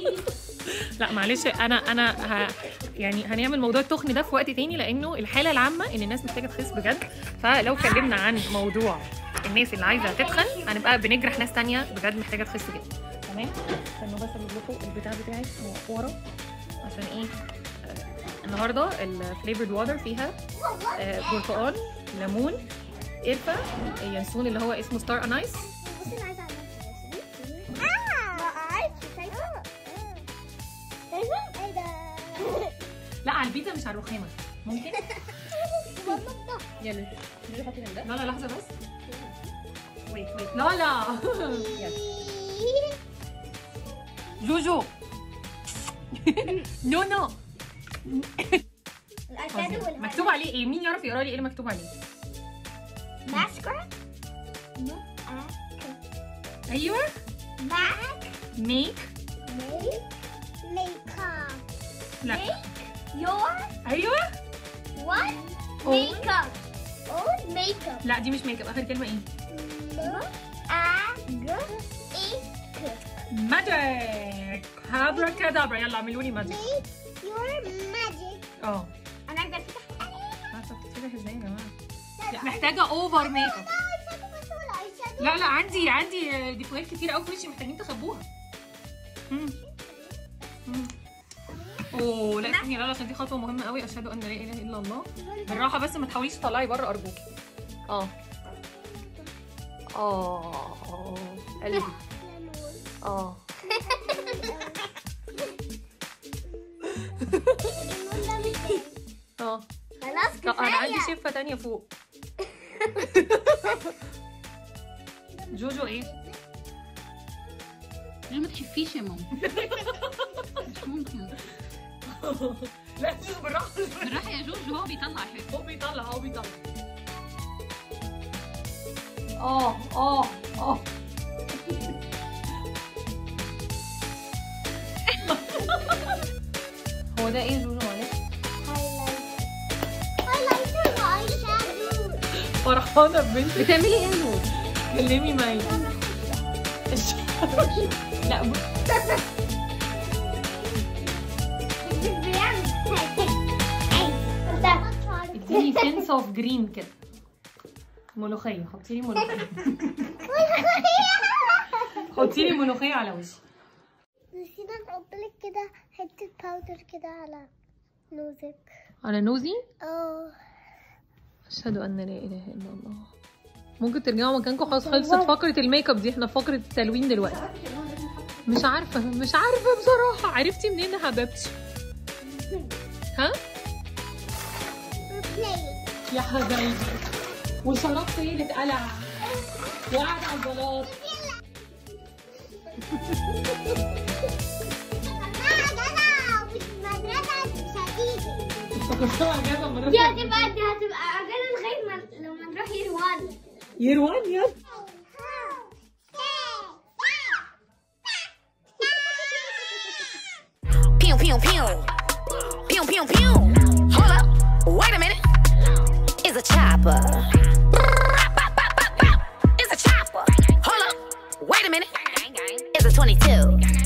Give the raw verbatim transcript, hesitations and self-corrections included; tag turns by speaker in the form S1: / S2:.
S1: لا معلش انا انا ه... يعني هنعمل موضوع التخن ده في وقت تاني، لانه الحاله العامه ان الناس محتاجه تخس بجد. فلو اتكلمنا عن موضوع الناس اللي عايزه تتخن هنبقى بنجرح ناس تانية بجد محتاجه تخس جدا. تمام. استنوا بس اجيب لكم البتاع بتاعي ورا عشان ايه. آه النهارده الفليفرد واتر فيها آه برتقال، ليمون، قرفه، ينسون اللي هو اسمه ستار انايس. لا على البيتزا مش على الرخامه. ممكن يلا لا لا لحظه بس. ويت ويت لا لا جوجو نو نو. مكتوب عليه ايه؟ مين يعرف يقرا لي ايه اللي مكتوب عليه؟
S2: ماسكارا.
S1: ايوه
S2: ماك
S1: ميك
S2: ميك ميك اب.
S1: لا
S2: يور
S1: ايوه
S2: وات ميك اب. اول ميك اب.
S1: لا دي مش ميك اب. اخر كلمه ايه؟ ماجيك. هابرا كادابرا. يلا اعملوا لي ماجيك.
S2: يور ماجيك.
S1: اه
S2: انا اقدر افتح.
S1: عارفه بتتفتح ازاي يا جماعه؟ محتاجه اوفر ميك اب. لا لا عندي عندي ديفوهات كتير قوي في وشي محتاجين تخبوها. امم امم اوه لا استني لا عشان دي خطوه مهمه قوي. اشهد ان لا اله الا الله. بالراحه بس ما تحاوليش تطلعي بره ارجوكي. اه اه قلبي اه اه
S2: خلاص
S1: لا انا عندي
S2: كفايه.
S1: شفه تانية فوق. جوجو ايه؟
S3: ليه ما تحفيش يا ماما؟ مش ممكن.
S1: لا جوجو بالراحه
S3: بالراحه يا جوجو، هو بيطلع حاجه.
S1: هو بيطلع هو بيطلع. اه اه اه هو ده ايه جوجو معلش؟
S2: هايلايتر واي شادو.
S1: فرحانه ببنتي.
S3: بتعملي ايه يا نور؟
S1: كلمي معي. لا ب... اديني سنس اوف جرين كده. ملوخيه. حطي لي ملوخيه. حطي لي ملوخيه على وشي.
S2: نسينا نحط لك كده حته باودر كده على نوزك.
S1: على نوزي؟
S2: اه.
S1: اشهد ان لا اله الا الله. ممكن ترجعوا مكانكم. خلاص خلصت فقره الميك اب دي. احنا في فقره التلوين دلوقتي. مش عارفه مش عارفه بصراحه. عرفتي منين يا حبيبتي؟ ها؟ يا حبايبي وشربت ايه اللي اتقلع وقعد على البلاط. افتكرتها اجازه المره
S2: دي هتبقى دي هتبقى اجازه لغايه ما لما نروح يروان.
S1: يروان يلا.
S4: Pew pew pew, pew pew pew. Hold up, wait a minute. It's a chopper. It's a chopper. Hold up, wait a minute. It's a twenty-two.